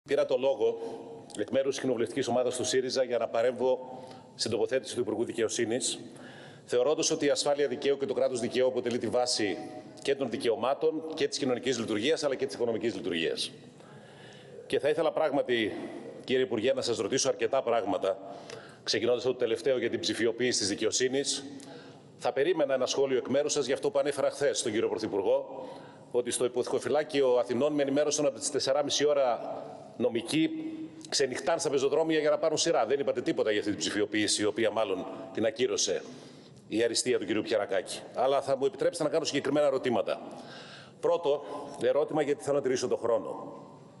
Πήρα το λόγο εκ μέρους της κοινοβουλευτικής ομάδας του ΣΥΡΙΖΑ για να παρέμβω στην τοποθέτηση του Υπουργού Δικαιοσύνης, θεωρώντας ότι η ασφάλεια δικαίου και το κράτος δικαίου αποτελεί τη βάση και των δικαιωμάτων και της κοινωνικής λειτουργίας αλλά και της οικονομικής λειτουργίας. Και θα ήθελα πράγματι, κύριε Υπουργέ, να σας ρωτήσω αρκετά πράγματα, ξεκινώντας από το τελευταίο για την ψηφιοποίηση της δικαιοσύνης. Θα περίμενα ένα σχόλιο εκ μέρους σας για αυτό που ανέφερα χθες στον κύριο Πρωθυπουργό, ότι στο Υποθηκοφυλάκιο Αθηνών με ενημέρωσαν από τις 4,5 ώρα νομικοί ξενυχτάν στα πεζοδρόμια για να πάρουν σειρά. Δεν είπατε τίποτα για αυτή την ψηφιοποίηση, η οποία μάλλον την ακύρωσε η αριστεία του κ. Πιερακάκη. Αλλά θα μου επιτρέψετε να κάνω συγκεκριμένα ερωτήματα. Πρώτο ερώτημα, γιατί θέλω να τηρήσω τον χρόνο.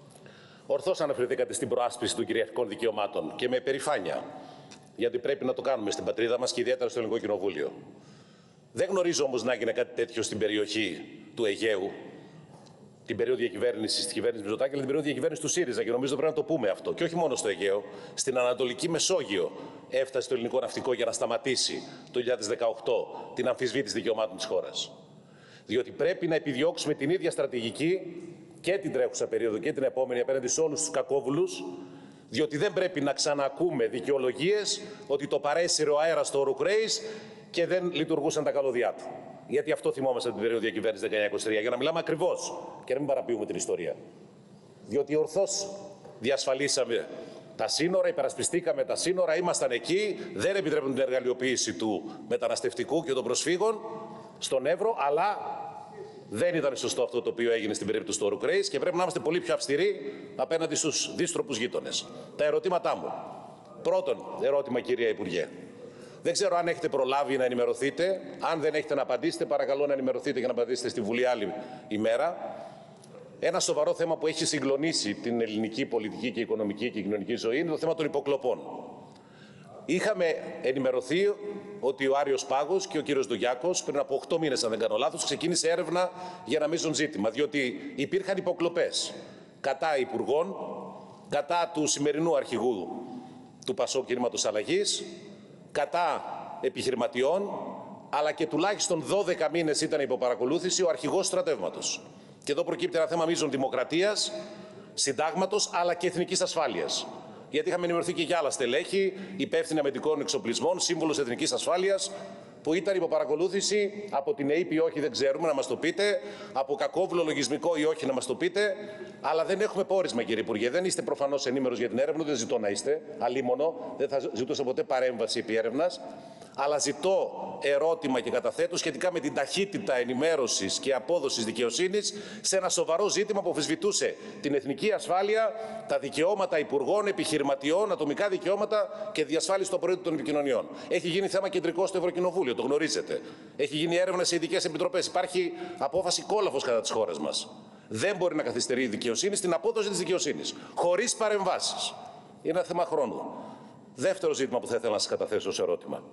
Ορθώς αναφερθήκατε στην προάσπιση των κυριαρχικών δικαιωμάτων και με περηφάνεια, γιατί πρέπει να το κάνουμε στην πατρίδα μας και ιδιαίτερα στο Ελληνικό Κοινοβούλιο. Δεν γνωρίζω όμως να έγινε κάτι τέτοιο στην περιοχή του Αιγαίου, την περίοδο διακυβέρνησης της κυβέρνησης Μητσοτάκη, αλλά την περίοδο διακυβέρνησης του ΣΥΡΙΖΑ. Και νομίζω πρέπει να το πούμε αυτό. Και όχι μόνο στο Αιγαίο, στην Ανατολική Μεσόγειο έφτασε το ελληνικό ναυτικό για να σταματήσει το 2018 την αμφισβήτηση δικαιωμάτων της χώρας. Διότι πρέπει να επιδιώξουμε την ίδια στρατηγική και την τρέχουσα περίοδο και την επόμενη απέναντι σε όλους τους κακόβουλους, διότι δεν πρέπει να ξανακούμε δικαιολογίες ότι το παρέσυρε ο αέρας στο Ορουκρέης και δεν λειτουργούσαν τα καλώδια του. Γιατί αυτό θυμόμαστε από την περίοδο διακυβέρνησης 19-23, για να μιλάμε ακριβώς και να μην παραποιούμε την ιστορία. Διότι ορθώς διασφαλίσαμε τα σύνορα, υπερασπιστήκαμε τα σύνορα, ήμασταν εκεί, δεν επιτρέπουν την εργαλειοποίηση του μεταναστευτικού και των προσφύγων στον Εύρο, αλλά δεν ήταν σωστό αυτό το οποίο έγινε στην περίπτωση του Ορουκρέης και πρέπει να είμαστε πολύ πιο αυστηροί απέναντι στους δύστροπους γείτονες. Τα ερωτήματά μου. Πρώτον ερώτημα, κυρία Υπουργέ. Δεν ξέρω αν έχετε προλάβει να ενημερωθείτε. Αν δεν έχετε να απαντήσετε, παρακαλώ να ενημερωθείτε και να απαντήσετε στη Βουλή άλλη ημέρα. Ένα σοβαρό θέμα που έχει συγκλονίσει την ελληνική πολιτική και οικονομική και κοινωνική ζωή είναι το θέμα των υποκλοπών. Είχαμε ενημερωθεί ότι ο Άριος Πάγος και ο κύριος Ντογιάκος πριν από 8 μήνες, αν δεν κάνω λάθος, ξεκίνησε έρευνα για ένα μείζον ζήτημα, διότι υπήρχαν υποκλοπές κατά υπουργών, κατά του σημερινού αρχηγού του ΠΑΣΟΚ Κινήματος Αλλαγής, κατά επιχειρηματιών, αλλά και τουλάχιστον 12 μήνες ήταν υποπαρακολούθηση ο αρχηγός στρατεύματος. Και εδώ προκύπτει ένα θέμα μείζων δημοκρατίας, συντάγματος, αλλά και εθνικής ασφάλειας. Γιατί είχαμε ενημερωθεί και για άλλα στελέχη, υπεύθυνοι αμυντικών εξοπλισμών, σύμβουλος εθνικής ασφάλειας, που ήταν υποπαρακολούθηση από την ΑΕΠ ή όχι, δεν ξέρουμε, να μας το πείτε, από κακόβουλο λογισμικό ή όχι, να μας το πείτε, αλλά δεν έχουμε πόρισμα, κύριε Υπουργέ. Δεν είστε προφανώς ενήμερος για την έρευνα, δεν ζητώ να είστε, αλίμονο, δεν θα ζητούσα ποτέ παρέμβαση επί έρευνας, αλλά ζητώ ερώτημα και καταθέτω σχετικά με την ταχύτητα ενημέρωσης και απόδοσης δικαιοσύνης σε ένα σοβαρό ζήτημα που αμφισβητούσε την εθνική ασφάλεια, τα δικαιώματα υπουργών, επιχειρηματιών, ατομικά δικαιώματα και διασφάλιση του απορρίτου των επικοινωνιών. Έχει γίνει θέμα κεντρικό στο Ευρωκοινοβούλιο, το γνωρίζετε. Έχει γίνει έρευνα σε ειδικές επιτροπές. Υπάρχει απόφαση κόλαφος κατά της χώρας μας. Δεν μπορεί να καθυστερεί η δικαιοσύνη στην απόδοση της δικαιοσύνης, χωρίς παρεμβάσεις. Είναι ένα θέμα χρόνου. Δεύτερο ζήτημα που θα ήθελα να σας καταθέσω ως ερώτημα.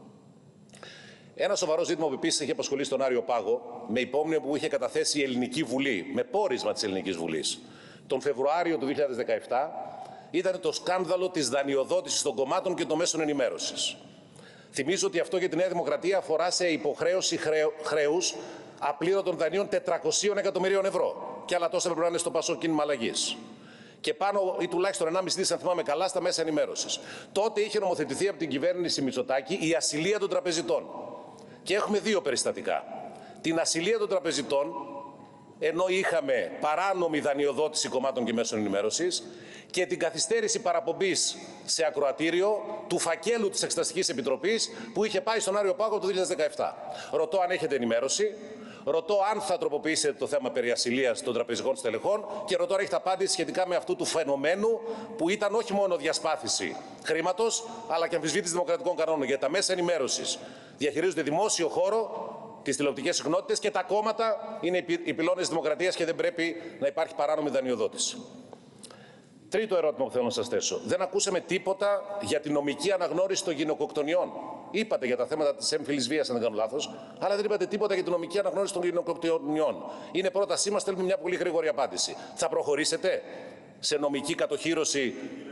Ένα σοβαρό ζήτημα που επίσης έχει απασχολήσει τον Άριο Πάγο, με υπόμνημα που είχε καταθέσει η Ελληνική Βουλή, με πόρισμα της Ελληνικής Βουλής, τον Φεβρουάριο του 2017, ήταν το σκάνδαλο της δανειοδότησης των κομμάτων και των μέσων ενημέρωσης. Θυμίζω ότι αυτό για τη Νέα Δημοκρατία αφορά σε υποχρέωση χρέους απλήρωτων δανείων 400 εκατομμυρίων ευρώ. Και άλλα τόσα πρέπει να είναι στο ΠΑΣΟΚ Κίνημα Αλλαγής. Και πάνω ή τουλάχιστον 1,5 δις, αν θυμάμαι καλά, στα μέσα ενημέρωσης. Τότε είχε νομοθετηθεί από την κυβέρνηση Μητσοτάκη η ασυλία των τραπεζιτών. Και έχουμε δύο περιστατικά. Την ασυλία των τραπεζιτών, ενώ είχαμε παράνομη δανειοδότηση κομμάτων και μέσων ενημέρωσης, και την καθυστέρηση παραπομπής σε ακροατήριο του φακέλου της Εξεταστικής Επιτροπής που είχε πάει στον Άριο Πάγο το 2017. Ρωτώ αν έχετε ενημέρωση, ρωτώ αν θα τροποποιήσετε το θέμα περί ασυλίας των τραπεζικών στελεχών και ρωτώ αν έχετε απάντηση σχετικά με αυτού του φαινομένου που ήταν όχι μόνο διασπάθηση χρήματος, αλλά και αμφισβήτηση δημοκρατικών κανόνων. Γιατί τα μέσα ενημέρωσης διαχειρίζονται δημόσιο χώρο, τις τηλεοπτικές συχνότητες και τα κόμματα είναι οι πυλώνες της δημοκρατίας και δεν πρέπει να υπάρχει παράνομη δανειοδότηση. Τρίτο ερώτημα που θέλω να σας θέσω. Δεν ακούσαμε τίποτα για την νομική αναγνώριση των γυναικοκτονιών. Είπατε για τα θέματα της έμφυλης βίας, αν δεν κάνω λάθος, αλλά δεν είπατε τίποτα για την νομική αναγνώριση των γυναικοκτονιών. Είναι πρότασή μας, θέλουμε μια πολύ γρήγορη απάντηση. Θα προχωρήσετε σε νομική κατοχύρωση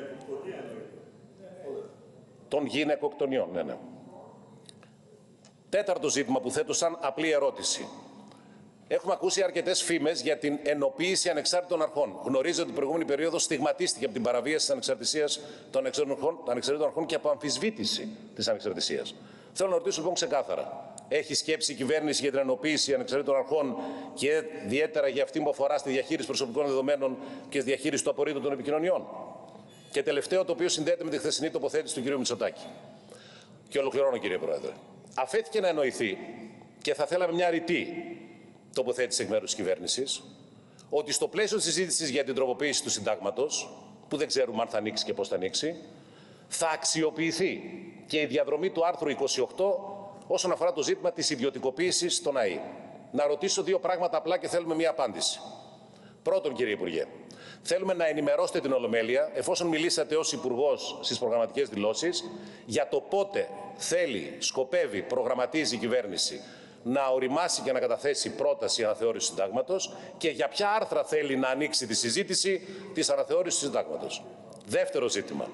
των γυναικοκτονιών? Ναι. Τέταρτο ζήτημα που θέτω σαν απλή ερώτηση. Έχουμε ακούσει αρκετές φήμες για την ενοποίηση ανεξάρτητων αρχών. Γνωρίζετε ότι την προηγούμενη περίοδο στιγματίστηκε από την παραβίαση της ανεξαρτησίας των ανεξάρτητων αρχών και από αμφισβήτηση της ανεξαρτησίας. Θέλω να ρωτήσω λοιπόν ξεκάθαρα. Έχει σκέψει η κυβέρνηση για την ενοποίηση ανεξαρτήτων αρχών και ιδιαίτερα για αυτή που αφορά στη διαχείριση προσωπικών δεδομένων και στη διαχείριση του απορρίτου των επικοινωνιών? Και τελευταίο, το οποίο συνδέεται με τη χθεσινή τοποθέτηση του κ. Μητσοτάκη. Και ολοκληρώνω, κύριε Πρόεδρε. Αφέθηκε να εννοηθεί, και θα θέλαμε μια ρητή τοποθέτηση εκ μέρους της κυβέρνησης, ότι στο πλαίσιο της συζήτησης για την τροποποίηση του συντάγματος, που δεν ξέρουμε αν θα ανοίξει και πώς θα ανοίξει, θα αξιοποιηθεί και η διαδρομή του άρθρου 28 όσον αφορά το ζήτημα της ιδιωτικοποίησης των ΑΕΗ. Να ρωτήσω δύο πράγματα απλά και θέλουμε μια απάντηση. Πρώτον, κύριε Υπουργέ, θέλουμε να ενημερώσετε την Ολομέλεια, εφόσον μιλήσατε ως Υπουργός στις προγραμματικές δηλώσεις, για το πότε θέλει, σκοπεύει, προγραμματίζει η κυβέρνηση να οριμάσει και να καταθέσει πρόταση αναθεώρησης του συντάγματος και για ποια άρθρα θέλει να ανοίξει τη συζήτηση της αναθεώρησης του συντάγματος. Δεύτερο ζήτημα.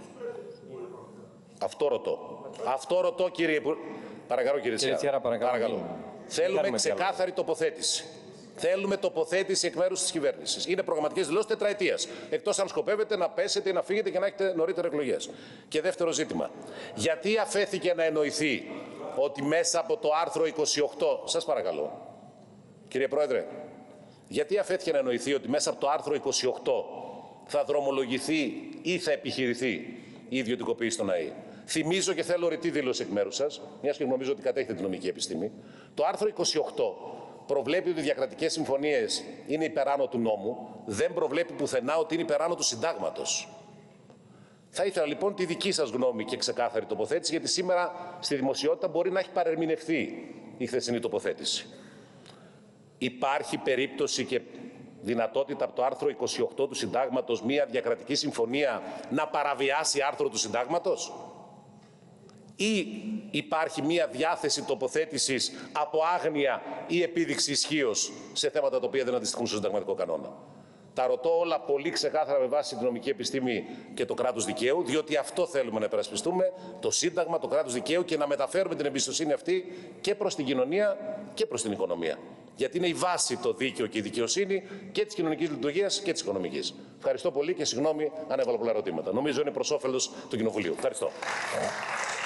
Αυτό ρωτώ, κύριε Υπουργέ. Παρακαλώ, κύριε Τσιάρα. Παρακαλώ. Θέλουμε ξεκάθαρη τοποθέτηση. Θέλουμε τοποθέτηση εκ μέρους της κυβέρνησης. Είναι προγραμματικές δηλώσεις τετραετίας. Εκτός αν σκοπεύετε να πέσετε ή να φύγετε και να έχετε νωρίτερα εκλογές. Και δεύτερο ζήτημα. Γιατί αφέθηκε να εννοηθεί ότι μέσα από το άρθρο 28. Σας παρακαλώ. Κύριε Πρόεδρε, γιατί αφέθηκε να εννοηθεί ότι μέσα από το άρθρο 28 θα δρομολογηθεί ή θα επιχειρηθεί η ιδιωτικοποίηση των ΑΕΗ? Θυμίζω και θέλω ρητή δήλωση εκ μέρους σας, μιας και νομίζω ότι κατέχετε την νομική επιστήμη. Το άρθρο 28 προβλέπει ότι οι διακρατικές συμφωνίες είναι υπεράνω του νόμου, δεν προβλέπει πουθενά ότι είναι υπεράνω του συντάγματος. Θα ήθελα λοιπόν τη δική σας γνώμη και ξεκάθαρη τοποθέτηση, γιατί σήμερα στη δημοσιότητα μπορεί να έχει παρερμηνευθεί η χθεσινή τοποθέτηση. Υπάρχει περίπτωση και δυνατότητα από το άρθρο 28 του Συντάγματος μία διακρατική συμφωνία να παραβιάσει άρθρο του Συντάγματος? Ή υπάρχει μία διάθεση τοποθέτησης από άγνοια ή επίδειξη ισχύως σε θέματα τα οποία δεν αντιστοιχούν στο συνταγματικό κανόνα? Τα ρωτώ όλα πολύ ξεκάθαρα με βάση την νομική επιστήμη και το κράτος δικαίου, διότι αυτό θέλουμε να υπερασπιστούμε, το Σύνταγμα, το κράτος δικαίου, και να μεταφέρουμε την εμπιστοσύνη αυτή και προς την κοινωνία και προς την οικονομία. Γιατί είναι η βάση το δίκαιο και η δικαιοσύνη και της κοινωνικής λειτουργίας και της οικονομικής. Ευχαριστώ πολύ και συγγνώμη αν έβαλα πολλά ερωτήματα. Νομίζω είναι προς όφελος του Κοινοβουλίου. Ευχαριστώ.